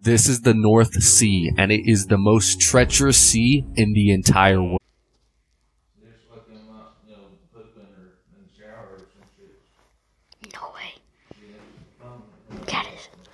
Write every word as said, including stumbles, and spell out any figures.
This is the North Sea, and it is the most treacherous sea in the entire world. No way. Cat is.